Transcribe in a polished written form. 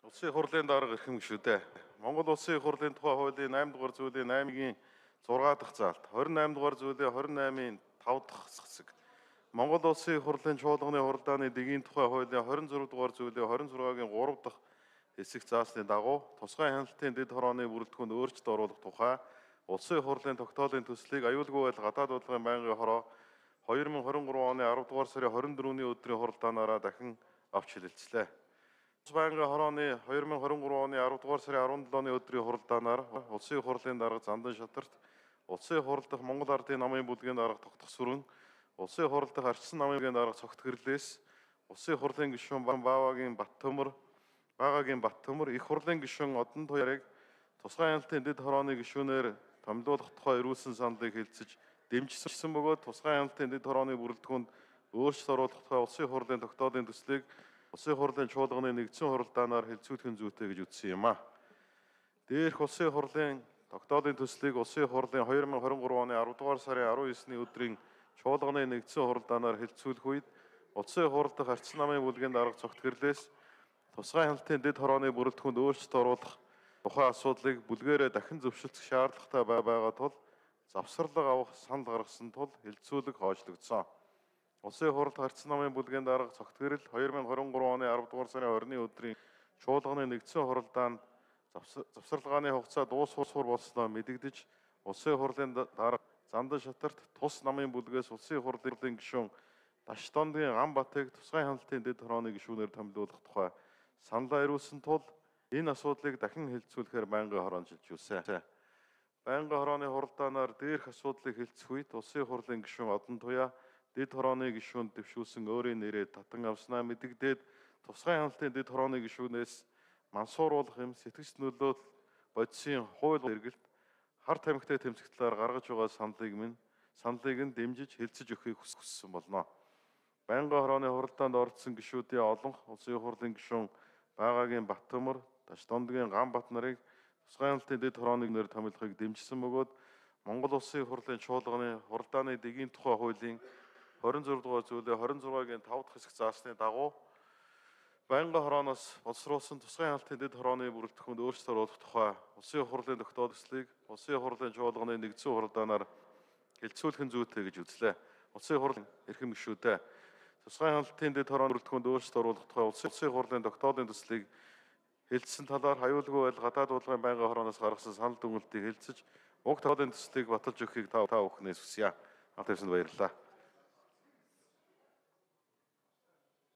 Улсын хурлын дарга эрхэм гишүүдээ. Монгол Улсын их хурлын тухай хуулийн 8 дугаар зүйлийн 8-гийн 6 дахь заалт, 28 дугаар зүйлийн 28-ийн 5 дахь хэсэг, Монгол Улсын их хурлын чуулганы хуралдааны дэгийн тухай хуулийн 26 дугаар зүйлийн 26-гийн 3 дахь хэсэг заасны дагуу тусгай хяналтын дэд хорооны бүрэлдэхүүнд өөрчлөлт оруулах тухай Улсын их хурлын тогтоолын төслийг аюулгүй байдал гадаад бодлогын байнгын хороо 2023 оны 10 дугаар сарын 24-ний өдрийн хуралдаанаараа дахин авч хэлэлцлээ. Байнгын хорооны 2023 оны 10 дугаар сарын 17-ны өдрийн хуралдаанаар Улсын их хурлын дарга Зандан Шатарт, Улсын их хурл дахь Монгол Ардын намын бүлгийн дарга Тогтох Сүрэн, Улсын их хурл дахь Арчсан намын бүлгийн дарга Цогт Гэрлээс, Улсын их хурлын гишүүн Багаагийн Баттөмөр, их хурлын гишүүн Одон Туярыг тусгай хяналтын дэд хорооны гишүүнээр томилуулах тухай ирүүлсэн саналыг хэлцэж дэмжсэн бөгөөд тусгай хяналтын дэд хорооны бүрэлдэхүүнд өөрчлөлт оруулах тухай Улсын их хурлын тогтоолын төслийг Улсын их хурлын чуулганы нэгдсэн хуралдаанаар хэлцүүлэх зүйтэй гэж үзсэн юм а. Дээрх Улсын их хурлын тогтоолын төслийг Улсын их хурлын 2023 оны 10 дугаар сарын 19-ний өдрийн чуулганы нэгдсэн хуралдаанаар хэлцүүлэх үед Улсын их хурл дахь Арчсан намын бүлгийн дарга Цогт Гэрлээс тусгай хяналтын дэд хорооны бүрэлдэхүүнд өөрчлөлт оруулах тухай асуудлыг бүлгээрээ дахин зөвшөлдөх шаардлагатай байгаа тул завсарлага авах санал гаргасан тул хэлцүүлэг хойшлогдсон. Улсын их хурл Арчсан намын бүлгийн дарга Цогт Гэрэл 2023 оны 10 дугаар сарын 20-ны өдрийн чуулганы нэгдсэн хуралдаанд завсарлагын хугацаа дуусвар болсноо мэдэгдэж Улсын их хурлын дарга Зандан Шатарт тус намын бүлгээс Улсын их хурлын гишүүн Даштондгийн Ганбатыг тусгай хяналтын дэд хорооны гишүүнээр томилуулах тухай саналаа ирүүлсэн тул энэ асуудлыг дахин хэлцүүлэхээр байнгын хороонд шилжүүлсэн. Байнгын хорооны хуралдаанаар дээрх асуудлыг хэлцэх үед Улсын их хурлын гишүүн Одон Туяа дэд хорооны гишүүнд дэвшүүлсэн өөрийн нэрээ татан авснаа мэдэгдээд тусгай хяналтын дэд хорооны гишүүнээс мансууруулах юм сэтгэгч нөлөөлөл бодисын хууль эргэлт хар тамхитай тэмцэгтлээр гаргаж байгаа саналыг нь дэмжиж хэлцэж өгөхийг хүссэн болно. Байнгын хорооны хуралдаанд оролцсон гишүүдийн олонх Улсын их хурлын гишүүн Багаагийн Баттөмөр, Даштондгийн Ганбат нарыг тусгай хяналтын дэд хорооны нэр томилохыг дэмжсэн бөгөөд Монгол Улсын их хурлын чуулганы хуралдааны дэгийн тухай хуулийн 26 дугаар зүйлийн 26-гийн 5 дахь хэсэг заасны дагуу байнгын хорооноос боловсруулсан тусгай хяналтын дэд хорооны бүрэлдэхүүнд өөрчлөлт оруулах тухай Улсын их хурлын тогтоол төслийг Улсын их хурлын чуулганы нэгдсэн хуралдаанаар хэлцүүлэх зүйтэй гэж үзлээ. Улсын их хурлын эрхэм гишүүдээ тусгай хяналтын дэд хорооны бүрэлдэхүүнд өөрчлөлт оруулах тухай Улсын их хурлын тогтоолын төслийг хэлсэн талаар аюулгүй байдал гадаад бодлогын байнгын хорооноос гаргасан санал дүгнэлтийг хэлцэж уг тогтоолын төслийг баталж өгөхийг та бүхнээс хүсье. Аль хэвсэнд баярлалаа.